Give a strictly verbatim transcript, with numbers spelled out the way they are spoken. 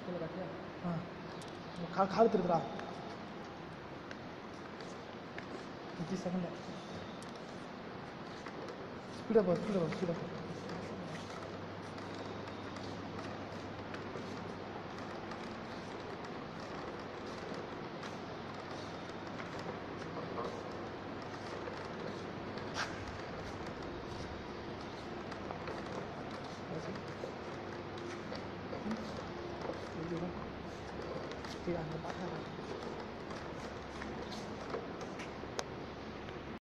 கீழே காட்டியா? ஆ கா கால் திருதுடா. அஞ்சு செகண்ட். ஸ்பீடாக போ ஸ்பீடாக போ ஸ்பீடாக போ. Tidak, tidak.